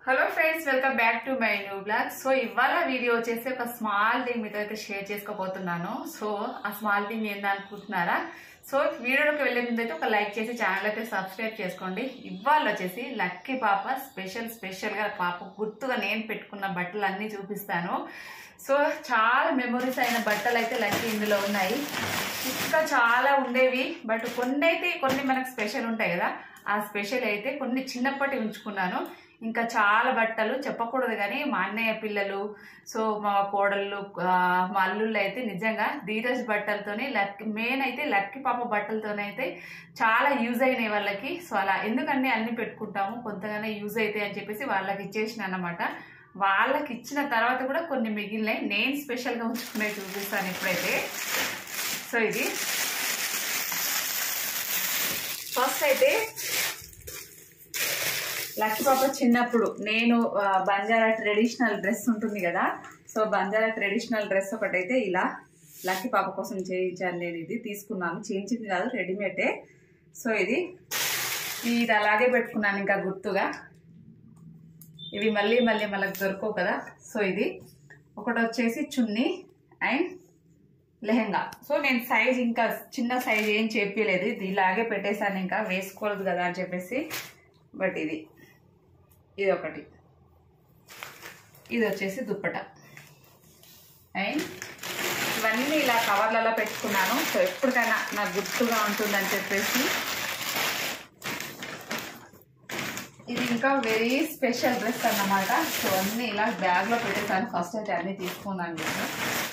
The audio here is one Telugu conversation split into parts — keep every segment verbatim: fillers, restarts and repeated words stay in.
Hello friends, welcome back to my new blog. So ఇవాళ వీడియో వచ్చేసి ఒక స్మాల్ థింగ్ మీతో అయితే షేర్ చేసుకోబోతున్నాను. సో ఆ స్మాల్ థింగ్ ఏందనుకుంటున్నారా? సో వీడియోలోకి వెళ్ళే ముందు అయితే ఒక లైక్ చేసి ఛానల్ అయితే సబ్స్క్రైబ్ చేసుకోండి. ఇవాళ వచ్చేసి లక్కీ పాప స్పెషల్ స్పెషల్గా పాప గుర్తుగా నేను పెట్టుకున్న బట్టలు అన్నీ చూపిస్తాను. సో చాలా మెమొరీస్ అయిన బట్టలు అయితే లక్కీ ఇందులో ఉన్నాయి. ఇంకా చాలా ఉండేవి, బట్ కొన్ని అయితే కొన్ని మనకు స్పెషల్ ఉంటాయి కదా, ఆ స్పెషల్ అయితే కొన్ని చిన్నప్పటి ఉంచుకున్నాను. ఇంకా చాలా బట్టలు చెప్పకూడదు కానీ మా అన్నయ్య పిల్లలు, సో మా కోడళ్ళు, మా అల్లుళ్ళు అయితే నిజంగా ధీరజ్ బట్టలతోనే లక్కీ మెయిన్ అయితే లక్కీ పాప బట్టలతోనైతే చాలా యూజ్ అయినాయి వాళ్ళకి. సో అలా ఎందుకంటే అన్ని పెట్టుకుంటాము, కొంతగానే యూజ్ అవుతాయి అని చెప్పేసి వాళ్ళకి ఇచ్చేసిన అన్నమాట. వాళ్ళకి ఇచ్చిన తర్వాత కూడా కొన్ని మిగిలినాయి, నేను స్పెషల్గా ఉంచుకునేవి చూపిస్తాను ఇప్పుడైతే. సో ఇది ఫస్ట్ అయితే లక్కీ పాప చిన్నప్పుడు నేను బంజారా ట్రెడిషనల్ డ్రెస్ ఉంటుంది కదా, సో బంజారా ట్రెడిషనల్ డ్రెస్ ఒకటైతే ఇలా లక్కీ పాప కోసం చేయించాను. నేను ఇది తీసుకున్నాను, చేయించింది కాదు, రెడీమేడే. సో ఇది ఇది అలాగే పెట్టుకున్నాను ఇంకా గుర్తుగా. ఇవి మళ్ళీ మళ్ళీ మనకు దొరకవు కదా. సో ఇది ఒకటి వచ్చేసి చున్నీ అండ్ లెహెంగా. సో నేను సైజ్ ఇంకా చిన్న సైజ్ ఏం చెప్పలేదు, ఇది ఇలాగే పెట్టేశాను, ఇంకా వేసుకోలేదు కదా అని చెప్పేసి. బట్ ఇది ఇది ఒకటి, ఇది వచ్చేసి దుప్పట. అండ్ ఇవన్నీ ఇలా కవర్లలో పెట్టుకున్నాను. సో ఎప్పటికైనా నాకు గుర్తుగా ఉంటుందని చెప్పేసి. ఇది ఇంకా వెరీ స్పెషల్ డ్రెస్ అన్నమాట. సో అన్నీ ఇలా బ్యాగ్లో పెట్టేసాను. ఫస్ట్ అయితే అన్నీ తీసుకున్నాను నేను.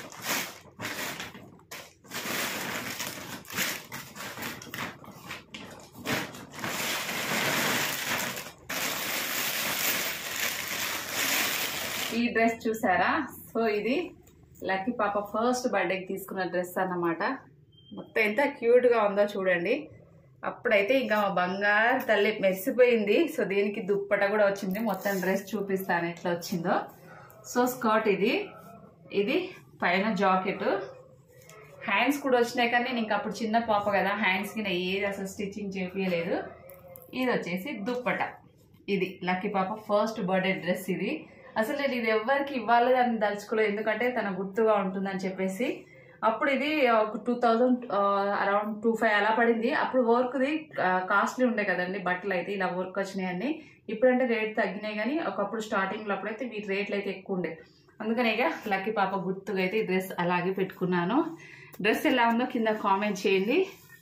ఈ డ్రెస్ చూసారా? సో ఇది లక్కీ పాప ఫస్ట్ బర్త్డేకి తీసుకున్న డ్రెస్ అన్నమాట. మొత్తం ఎంత క్యూట్గా ఉందో చూడండి. అప్పుడైతే ఇంకా మా బంగారు తల్లి మెరిసిపోయింది. సో దీనికి దుప్పట కూడా వచ్చింది. మొత్తం డ్రెస్ చూపిస్తాను ఎట్లా వచ్చిందో. సో స్కర్ట్ ఇది, ఇది పైన జాకెట్, హ్యాండ్స్ కూడా వచ్చినాయి. కానీ నేను అప్పుడు చిన్న పాప కదా, హ్యాండ్స్కి నేను ఏది అసలు స్టిచ్చింగ్ చేపించలేదు. ఇది వచ్చేసి దుప్పట. ఇది లక్కీ పాప ఫస్ట్ బర్త్డే డ్రెస్. ఇది అసలు నేను ఇది ఎవరికి ఇవ్వాలి అని దలుచుకోలేదు, ఎందుకంటే తన గుర్తుగా ఉంటుందని చెప్పేసి. అప్పుడు ఇది ఒక two thousand around two five అలా పడింది. అప్పుడు వర్క్ది కాస్ట్లీ ఉండే కదండి బట్టలు అయితే, ఇలా వర్క్ వచ్చినాయని. ఇప్పుడంటే రేట్ తగ్గినాయి, కానీ ఒకప్పుడు స్టార్టింగ్లో అప్పుడైతే వీటి రేట్లు అయితే ఎక్కువ ఉండే. అందుకనే ఇక లక్కీ పాప గుర్తుగా అయితే ఈ డ్రెస్ అలాగే పెట్టుకున్నాను. డ్రెస్ ఎలా ఉందో కింద కామెంట్ చేయండి.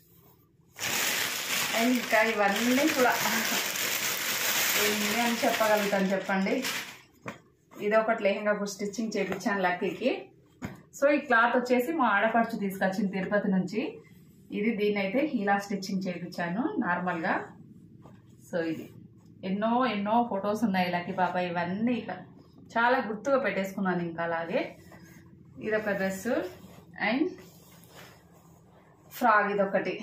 అండ్ ఇంకా ఇవన్నీ కూడా ఏమి అని చెప్పగలుగుతాను చెప్పండి. ఇది ఒకటి లెహంగా కూడా స్టిచ్చింగ్ చేయించాను లక్కీకి. సో ఈ క్లాత్ వచ్చేసి మా ఆడపడుచు తీసుకొచ్చింది తిరుపతి నుంచి. ఇది దీన్ని అయితే ఇలా స్టిచ్చింగ్ చేయించాను నార్మల్గా. సో ఇది ఎన్నో ఎన్నో ఫొటోస్ ఉన్నాయి లక్కీ పాప, ఇవన్నీ ఇక చాలా గుర్తుగా పెట్టేసుకున్నాను. ఇంకా అలాగే ఇది ఒక డ్రెస్ అండ్ ఫ్రాక్, ఇదొకటి,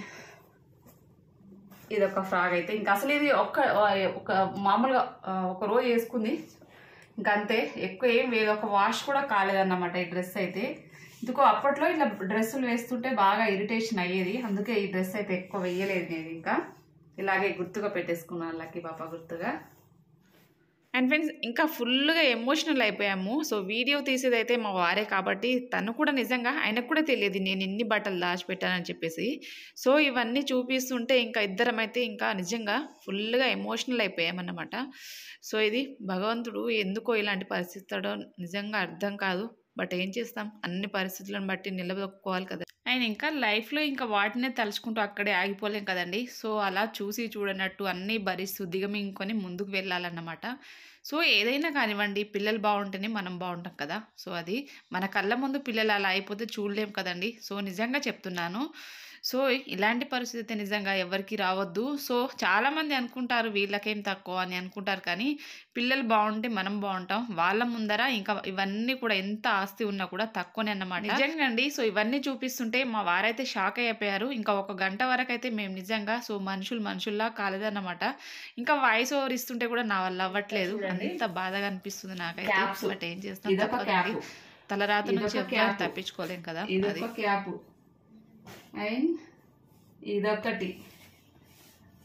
ఇదొక ఫ్రాక్. అయితే ఇంకా అసలు ఇది ఒక్క ఒక మామూలుగా ఒక రోజు వేసుకుంది, ఇంకంతే, ఎక్కువ ఏం వేది, ఒక వాష్ కూడా కాలేదన్నమాట ఈ డ్రెస్ అయితే. ఎందుకో అప్పట్లో ఇట్లా డ్రెస్సులు వేస్తుంటే బాగా ఇరిటేషన్ అయ్యేది, అందుకే ఈ డ్రెస్ అయితే ఎక్కువ వేయలేదు నేను. ఇంకా ఇలాగే గుర్తుగా పెట్టేసుకున్నాను లక్కీ పాప గుర్తుగా. అండ్ ఫ్రెండ్స్ ఇంకా ఫుల్గా ఎమోషనల్ అయిపోయాము. సో వీడియో తీసేది అయితే మా వారే కాబట్టి తను కూడా నిజంగా ఆయనకు కూడా తెలియదు నేను ఎన్ని బట్టలు దాచిపెట్టానని చెప్పేసి. సో ఇవన్నీ చూపిస్తుంటే ఇంకా ఇద్దరం అయితే ఇంకా నిజంగా ఫుల్గా ఎమోషనల్ అయిపోయామన్నమాట. సో ఇది భగవంతుడు ఎందుకో ఇలాంటి పరిస్థితుల్లో నిజంగా అర్థం కాదు, బట్ ఏం చేస్తాం, అన్ని పరిస్థితులను బట్టి నిలబెట్టుకోవాలి కదా. ఆయన ఇంకా లైఫ్లో ఇంకా వాటినే తలుచుకుంటూ అక్కడే ఆగిపోలేం కదండి. సో అలా చూసి చూడనట్టు అన్నీ భరిస్తూ దిగమింగుకొని ముందుకు వెళ్ళాలన్నమాట. సో ఏదైనా కానివ్వండి, పిల్లలు బాగుంటేనే మనం బాగుంటాం కదా. సో అది మన కళ్ళ ముందు పిల్లలు అలా అయిపోతే చూడలేం కదండి. సో నిజంగా చెప్తున్నాను. సో ఇలాంటి పరిస్థితి నిజంగా ఎవరికి రావద్దు. సో చాలామంది అనుకుంటారు వీళ్ళకేం తక్కువ అని అనుకుంటారు, కానీ పిల్లలు బాగుంటే మనం బాగుంటాం. వాళ్ళ ముందర ఇంకా ఇవన్నీ కూడా ఎంత ఆస్తి ఉన్నా కూడా తక్కువనే అన్నమాట. నిజంగా అండి. సో ఇవన్నీ చూపిస్తుంటే మా వారైతే షాక్ అయిపోయారు. ఇంకా ఒక గంట వరకు అయితే మేము నిజంగా సో మనుషులు మనుషుల్లా కాలేదన్నమాట. ఇంకా వాయిస్ ఓవర్ ఇస్తుంటే కూడా నా వల్ల అవ్వట్లేదు, అంత బాధగా అనిపిస్తుంది నాకైతే. బట్ ఏం చేస్తాం, తలరాత నుంచి ఎవరు తప్పించుకోలేం కదా. అది అండ్ ఇదొకటి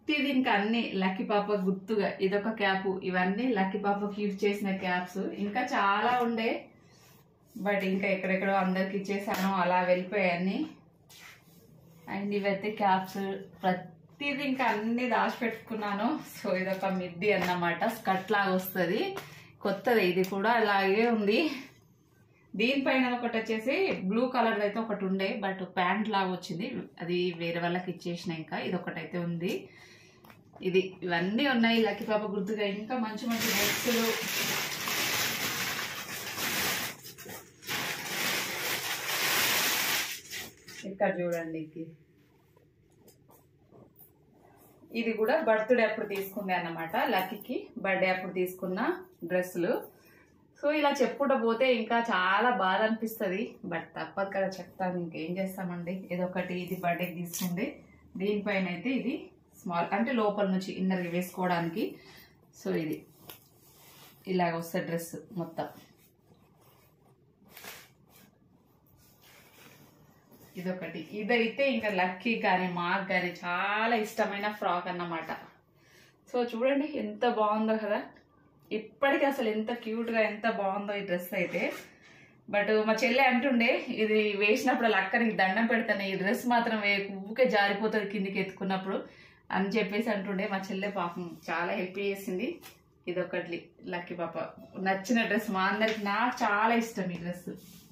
ప్రతిది ఇంకా అన్ని లక్కీ పాప గుర్తుగా ఇదొక క్యాప్, ఇవన్నీ లక్కీ పాపకి యూజ్ చేసిన క్యాప్స్. ఇంకా చాలా ఉండే బట్ ఇంకా ఎక్కడెక్కడో అందరికి ఇచ్చేసాను, అలా వెళ్ళిపోయాయన్ని. అండ్ ఇవైతే క్యాప్స్ ప్రతిది ఇంకా అన్ని దాచిపెట్టుకున్నాను. సో ఇదొక మిడ్డీ అన్నమాట, స్కర్ట్ లాగా వస్తుంది, కొత్తది ఇది కూడా అలాగే ఉంది. దీనిపైన ఒకటి వచ్చేసి బ్లూ కలర్ అయితే ఒకటి ఉండే బట్ ప్యాంట్ లాగా వచ్చింది, అది వేరే వాళ్ళకి ఇచ్చేసిన. ఇంకా ఇది ఒకటైతే ఉంది. ఇది ఇవన్నీ ఉన్నాయి లక్కీ పాప గుర్తుగా. ఇంకా మంచి మంచి డ్రెస్సులు, ఇక్కడ చూడండి, ఇది కూడా బర్త్డే అప్పుడు తీసుకుంది అన్నమాట, లక్కీకి బర్త్డే అప్పుడు తీసుకున్న డ్రెస్సులు. సో ఇలా చెప్పుకుంటూ పోతే ఇంకా చాలా బాధ అనిపిస్తుంది బట్ తప్పదు కదా, చెప్తాను, ఇంకేం చేస్తామండి. ఇదొకటి, ఇది బర్త్డేకి తీసుకుంది. దీనిపైన అయితే ఇది స్మాల్ అంటే లోపల నుంచి ఇన్నర్ వేసుకోవడానికి. సో ఇది ఇలాగ వస్తుంది డ్రెస్ మొత్తం. ఇదొకటి, ఇదైతే ఇంకా లక్కీ కానీ మాకు కానీ చాలా ఇష్టమైన ఫ్రాక్ అన్నమాట. సో చూడండి ఎంత బాగుందో కదా, ఇప్పటికీ అసలు ఎంత క్యూట్గా ఎంత బాగుందో ఈ డ్రెస్ అయితే. బట్ మా చెల్లె అంటుండే ఇది వేసినప్పుడు అలా అక్క నీకు దండం పెడతాను, ఈ డ్రెస్ మాత్రం వే ఊకే జారిపోతుంది కిందికి ఎత్తుకున్నప్పుడు అని చెప్పేసి అంటుండే. మా చెల్లె పాపం చాలా హెల్ప్ చేసింది. ఇదొకటి లక్కీ పాప నచ్చిన డ్రెస్, మా అందరికి నాకు చాలా ఇష్టం ఈ డ్రెస్.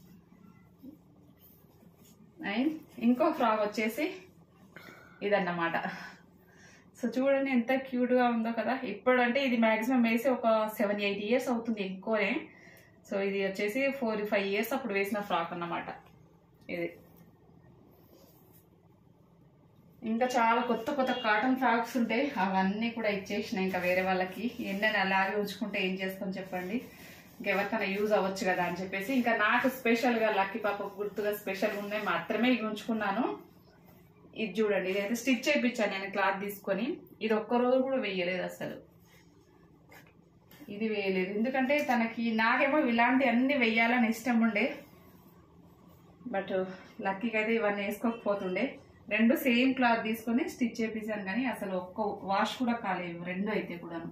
అండ్ ఇంకో ఫ్రాక్ వచ్చేసి ఇదన్నమాట. సో చూడండి ఎంత క్యూట్గా ఉందో కదా. ఇప్పుడు అంటే ఇది మ్యాక్సిమం వేసి ఒక సెవెన్ ఎయిట్ ఇయర్స్ అవుతుంది ఎక్కువనే. సో ఇది వచ్చేసి ఫోర్ ఫైవ్ ఇయర్స్ అప్పుడు వేసిన ఫ్రాక్ అన్నమాట ఇది. ఇంకా చాలా కొత్త కొత్త కాటన్ ఫ్రాక్స్ ఉంటాయి, అవన్నీ కూడా ఇచ్చేసినాయి ఇంకా వేరే వాళ్ళకి. ఎన్నైనా అలాగే ఉంచుకుంటే ఏం చేస్తాం చెప్పండి, ఇంకెవరికైనా యూజ్ అవ్వచ్చు కదా అని చెప్పేసి. ఇంకా నాకు స్పెషల్గా లక్కీ పాప గుర్తుగా స్పెషల్గా ఉన్నాయి మాత్రమే ఇవి ఉంచుకున్నాను. ఇది చూడండి, ఇదైతే స్టిచ్ చేయించాను నేను క్లాత్ తీసుకొని. ఇది ఒక్కరోజు కూడా వేయలేదు అసలు, ఇది వేయలేదు ఎందుకంటే తనకి, నాకేమో ఇలాంటి అన్ని వేయాలని ఇష్టం ఉండే బట్ లక్కీకి అయితే ఇవన్నీ వేసుకోకపోతుండే. రెండు సేమ్ క్లాత్ తీసుకొని స్టిచ్ చేయించాను కానీ అసలు ఒక్క వాష్ కూడా కాలేదు రెండు అయితే కూడాను.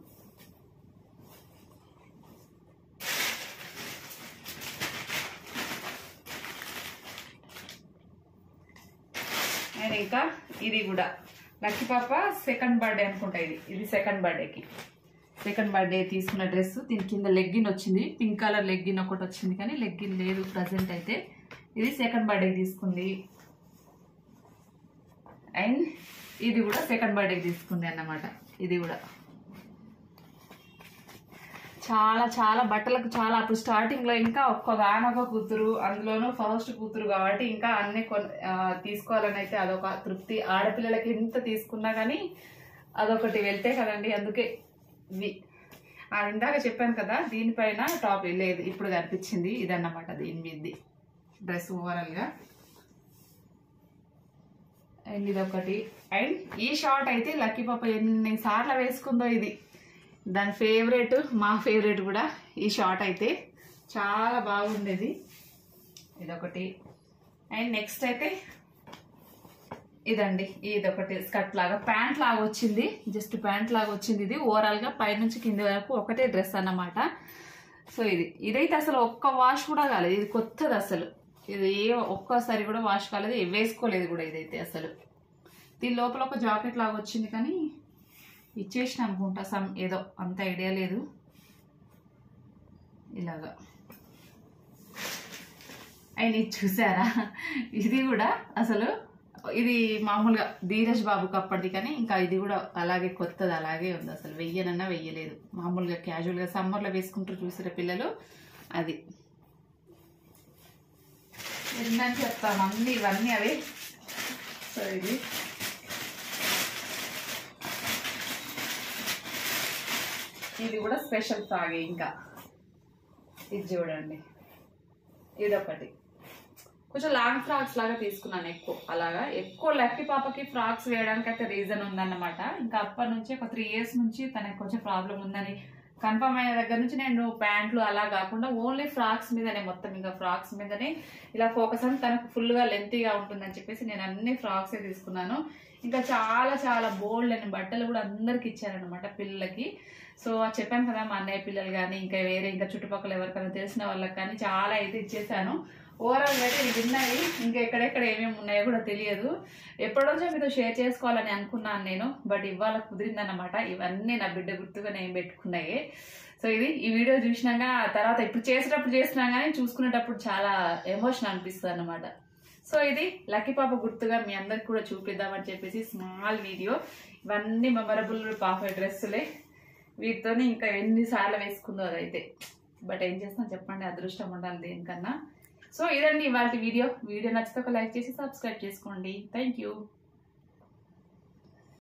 అండ్ ఇంకా ఇది కూడా లక్కీ పాప సెకండ్ బర్త్డే అనుకుంటా, ఇది ఇది సెకండ్ బర్త్డేకి సెకండ్ బర్త్డే తీసుకున్న డ్రెస్. దీని కింద లెగ్గిన్ వచ్చింది, పింక్ కలర్ లెగ్గిన్ ఒకటి వచ్చింది కానీ లెగ్గిన్ లేదు ప్రజెంట్ అయితే. ఇది సెకండ్ బర్త్డేకి తీసుకుంది. అండ్ ఇది కూడా సెకండ్ బర్త్డేకి తీసుకుంది అన్నమాట. ఇది కూడా చాలా చాలా బట్టలకు చాలా, అప్పుడు స్టార్టింగ్లో ఇంకా ఒక్కగానొక కూతురు, అందులోనూ ఫస్ట్ కూతురు కాబట్టి ఇంకా అన్ని కొ తీసుకోవాలని అయితే అదొక తృప్తి. ఆడపిల్లలకి ఎంత తీసుకున్నా కానీ అదొకటి వెళ్తే కదండి, అందుకే ఇవి ఇందాక చెప్పాను కదా దీనిపైన టాప్ లేదు ఇప్పుడు కనిపించింది, ఇదన్నమాట దీని మీది డ్రెస్ ఓవరాల్గా. అండ్ ఇదొకటి. అండ్ ఈ షార్ట్ అయితే లక్కీ పాప ఎన్ని సార్లు వేసుకుందో, ఇది దాని ఫేవరెట్, మా ఫేవరెట్ కూడా ఈ షార్ట్ అయితే చాలా బాగుండేది. ఇదొకటి. అండ్ నెక్స్ట్ అయితే ఇదండి, ఇదొకటి స్కర్ట్ లాగా ప్యాంట్ లాగా వచ్చింది, జస్ట్ ప్యాంట్ లాగా వచ్చింది. ఇది ఓవరాల్గా పైనుంచి కింది వరకు ఒకటే డ్రెస్ అన్నమాట. సో ఇది ఇదైతే అసలు ఒక్క వాష్ కూడా కాలేదు, ఇది కొత్తది అసలు, ఇది ఏ ఒక్కసారి కూడా వాష్ కాలేదు, వేసుకోలేదు కూడా ఇదైతే అసలు. దీని లోపల ఒక జాకెట్ లాగా వచ్చింది కానీ ఇచ్చేసిన అనుకుంటా, సమ్ ఏదో అంత ఐడియా లేదు. ఇలాగా. అండ్ ఇది చూసారా, ఇది కూడా అసలు ఇది మామూలుగా ధీరజ్ బాబుకి అప్పటిది కానీ ఇంకా ఇది కూడా అలాగే కొత్తది అలాగే ఉంది, అసలు వెయ్యనన్నా వెయ్యలేదు. మామూలుగా క్యాజువల్గా సమ్మర్లో వేసుకుంటారు చూసారా పిల్లలు, అది. ఏంటని చెప్తాను అన్నీ ఇవన్నీ అవే. సో ఇది ఇది కూడా స్పెషల్ ఫ్రాగే. ఇంకా ఇది చూడండి, ఇదొకటి కొంచెం లాంగ్ ఫ్రాక్స్ లాగా తీసుకున్నాను ఎక్కువ. అలాగా ఎక్కువ లక్కీ పాపకి ఫ్రాక్స్ వేయడానికి అయితే రీజన్ ఉందన్నమాట. ఇంకా అప్పటి నుంచి ఒక త్రీ ఇయర్స్ నుంచి తనకి కొంచెం ప్రాబ్లం ఉందని కన్ఫర్మ్ అయిన దగ్గర నుంచి నేను ప్యాంట్లు అలా కాకుండా ఓన్లీ ఫ్రాక్స్ మీదనే, మొత్తం ఇంకా ఫ్రాక్స్ మీదనే ఇలా ఫోకస్ అని, తనకు ఫుల్గా లెంతీగా ఉంటుందని చెప్పేసి నేను అన్ని ఫ్రాక్సే తీసుకున్నాను. ఇంకా చాలా చాలా బోల్డ్ అని బట్టలు కూడా అందరికి ఇచ్చారనమాట పిల్లలకి. సో చెప్పాను కదా మా అన్నయ్య పిల్లలు కానీ ఇంకా వేరే ఇంకా చుట్టుపక్కల ఎవరికైనా తెలిసిన వాళ్ళకి కానీ చాలా అయితే ఇచ్చేసాను. ఓవరాల్గా అయితే ఇవి ఉన్నాయి, ఇంకా ఎక్కడెక్కడ ఏమేమి ఉన్నాయో కూడా తెలియదు. ఎప్పటి నుంచో మీతో షేర్ చేసుకోవాలని అనుకున్నాను నేను, బట్ ఇవాళ కుదిరిందన్నమాట. ఇవన్నీ నా బిడ్డ గుర్తుగా నేను పెట్టుకున్నాయి. సో ఇది ఈ వీడియో చూసినాక తర్వాత ఇప్పుడు చేసేటప్పుడు చేసినా కానీ చూసుకునేటప్పుడు చాలా ఎమోషన్ అనిపిస్తుంది అన్నమాట. సో ఇది లక్కీ పాప గుర్తుగా మీ అందరికి కూడా చూపిద్దామని చెప్పేసి స్మాల్ వీడియో. ఇవన్నీ మెమరబుల్ పాప డ్రెస్సులే, వీటితో ఇంకా ఎన్నిసార్లు వేసుకుందో అదైతే. బట్ ఏం చేస్తాం చెప్పండి, అదృష్టం ఉండాలి దేనికన్నా. సో ఇదండి ఇవాళ వీడియో. వీడియో నచ్చితే ఒక లైక్ చేసి సబ్స్క్రైబ్ చేసుకోండి. Thank you.